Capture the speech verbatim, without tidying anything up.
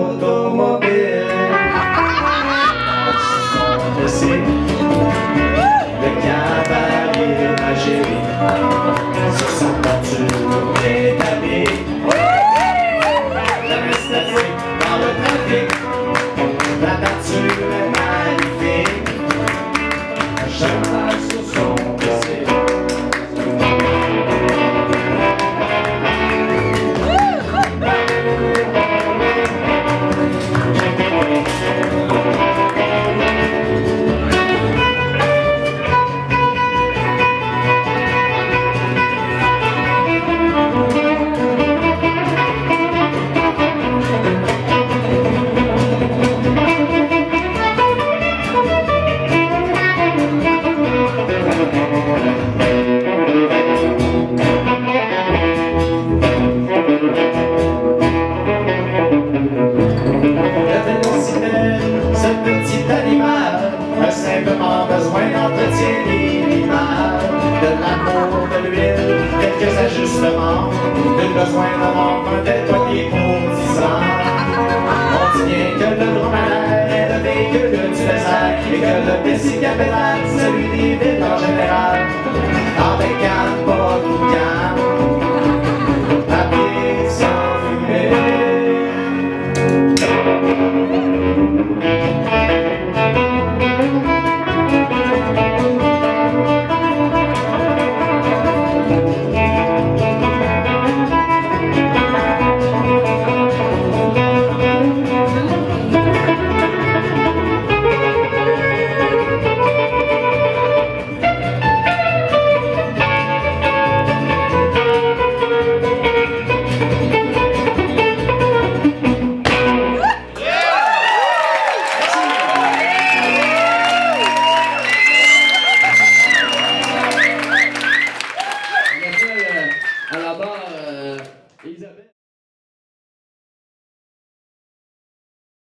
automobile. C'est le cavalier magique sur sa voiture établie. Jamais statique dans le trafic, la nature est magnifique. Un cheval sur son bicycle. Simplement besoin d'entretien minimal, de l'amour, de l'huile, quelques ajustements, de besoin d'avoir un tel poignet pour dix ans. On dit bien que le dromadaire est le véhicule du désert et que le bicycle